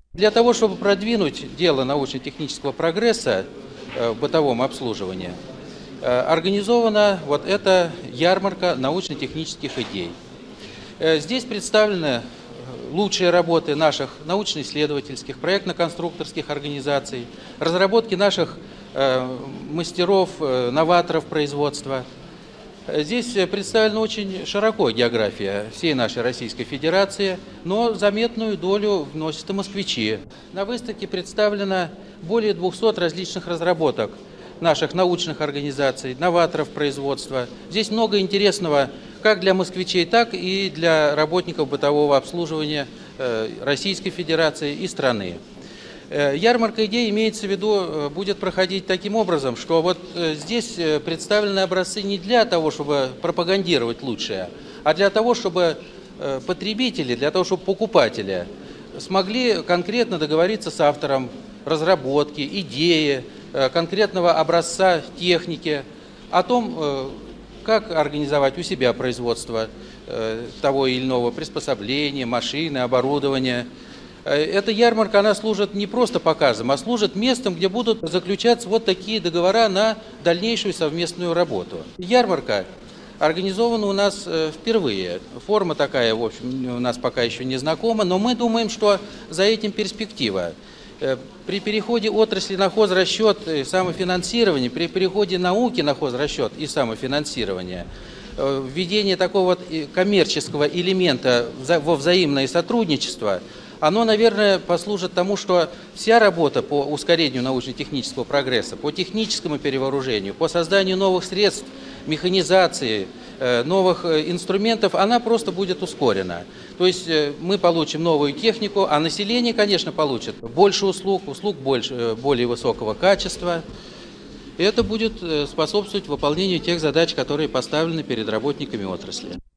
Для того, чтобы продвинуть дело научно-технического прогресса в бытовом обслуживании, организована вот эта ярмарка научно-технических идей. Здесь представлены лучшие работы наших научно-исследовательских, проектно-конструкторских организаций, разработки наших мастеров, новаторов производства. Здесь представлена очень широко география всей нашей Российской Федерации, но заметную долю вносят и москвичи. На выставке представлено более 200 различных разработок наших научных организаций, новаторов производства. Здесь много интересного как для москвичей, так и для работников бытового обслуживания Российской Федерации и страны. Ярмарка идей, имеется в виду, будет проходить таким образом, что вот здесь представлены образцы не для того, чтобы пропагандировать лучшее, а для того, чтобы потребители, для того, чтобы покупатели смогли конкретно договориться с автором разработки, идеи, конкретного образца техники, о том, как организовать у себя производство того или иного приспособления, машины, оборудования. Эта ярмарка, она служит не просто показом, а служит местом, где будут заключаться вот такие договора на дальнейшую совместную работу. Ярмарка организована у нас впервые. Форма такая, в общем, у нас пока еще не знакома, но мы думаем, что за этим перспектива. При переходе отрасли на хозрасчет и самофинансирование, при переходе науки на хозрасчет и самофинансирование, введение такого вот коммерческого элемента во взаимное сотрудничество, оно, наверное, послужит тому, что вся работа по ускорению научно-технического прогресса, по техническому перевооружению, по созданию новых средств, механизации, новых инструментов, она просто будет ускорена. То есть мы получим новую технику, а население, конечно, получит больше услуг более высокого качества. И это будет способствовать выполнению тех задач, которые поставлены перед работниками отрасли.